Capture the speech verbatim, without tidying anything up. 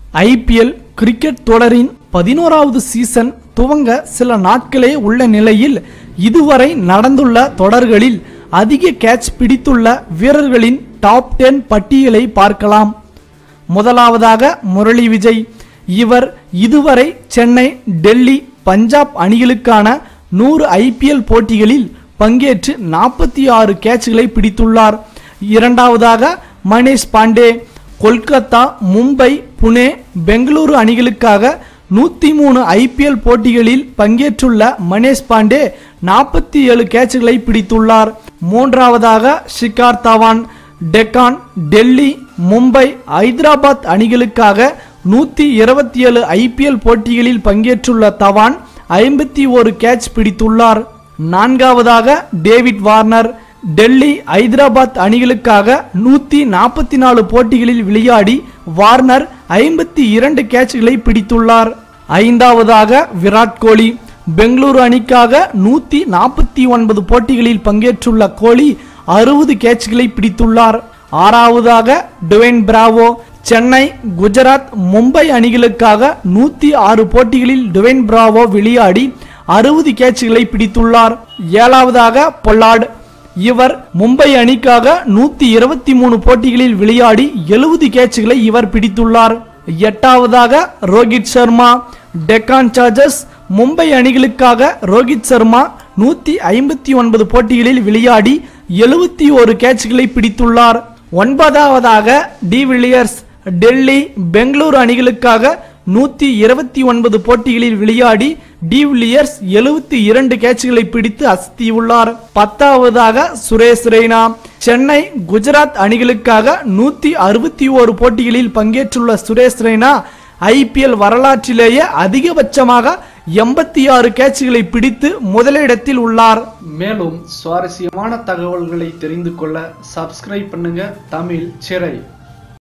IPL cricket தொடரின் பதினோராவது season துவங்க சில நாட்களே உள்ள நிலையில் இதுவரை நடந்துள்ள தொடர்களில் அதிக கேட்ச் பிடித்துள்ள வீரர்களின் டாப் டென் பட்டியலை பார்க்கலாம். முதலாவதாக முரளி விஜய். இவர் இதுவரை சென்னை, டெல்லி, பஞ்சாப் அணிகளுக்கான நூறு ஐபிஎல் போட்டிகளில் பங்கேற்று நாற்பத்தி ஆறு கேட்ச்களை பிடித்துள்ளார். இரண்டாவதாக மனேஷ் பாண்டே. கொல்கத்தா, மும்பை, புனே, பெங்களூரு அணிகளுக்காக நூற்றி மூணு ஐபிஎல் போட்டிகளில் பங்கேற்றுள்ள மனேஷ் பாண்டே நாற்பத்தி ஏழு கேட்ச்களை பிடித்துள்ளார். மூன்றாவதாக ஷிகார் தவான். டெக்கான், டெல்லி, மும்பை, ஐதராபாத் அணிகளுக்காக நூற்றி இருபத்தி ஏழு ஐபிஎல் போட்டிகளில் பங்கேற்றுள்ள தவான் ஐம்பத்தி ஒரு கேட்ச் பிடித்துள்ளார். நான்காவதாக டேவிட் வார்னர். டெல்லி, ஐதராபாத் அணிகளுக்காக நூற்றி நாற்பத்தி நாலு போட்டிகளில் விளையாடி வார்னர் ஐம்பத்தி இரண்டு கேட்ச்களை பிடித்துள்ளார். ஐந்தாவதாக விராட் கோலி. பெங்களூரு அணிக்காக நூற்றி நாற்பத்தி ஒன்பது போட்டிகளில் பங்கேற்றுள்ள கோலி அறுபது கேட்ச்களை பிடித்துள்ளார். ஆறாவதாக டுவேன் பிராவோ. சென்னை, குஜராத், மும்பை அணிகளுக்காக நூற்றி ஆறு போட்டிகளில் டுவேன் பிராவோ விளையாடி அறுபது கேட்ச்களை பிடித்துள்ளார். ஏழாவதாக பொல்லார்ட். இவர் மும்பை அணிக்காக நூற்றி இருபத்தி மூணு போட்டிகளில் விளையாடி எழுபது கேட்ச்களை இவர் பிடித்துள்ளார். எட்டாவதாக ரோஹித் சர்மா. டெக்கான் சார்ஜர்ஸ், மும்பை அணிகளுக்காக ரோஹித் சர்மா நூற்றி ஐம்பத்தி ஒன்பது போட்டிகளில் விளையாடி எழுபத்தி ஒரு கேட்ச்களை பிடித்துள்ளார். ஒன்பதாவதாக டி வில்லியர்ஸ். டெல்லி, பெங்களூரு அணிகளுக்காக நூற்றி இருபத்தி ஒன்பது போட்டிகளில் விளையாடி டி வில்லியர்ஸ் எழுபத்தி இரண்டு கேட்ச்களை பிடித்து அசத்தியுள்ளார். பத்தாவதாக சுரேஷ் ரெய்னா. சென்னை, குஜராத் அணிகளுக்காக நூற்றி அறுபத்தி ஒரு போட்டிகளில் பங்கேற்றுள்ள சுரேஷ் ரெய்னா ஐபிஎல் வரலாற்றிலேயே அதிகபட்சமாக எண்பத்தி ஆறு கேட்ச்களை பிடித்து முதலிடத்தில் உள்ளார். மேலும் சுவாரஸ்யமான தகவல்களை தெரிந்து கொள்ள சப்ஸ்கிரைப் பண்ணுங்க தமிழ் சிறை.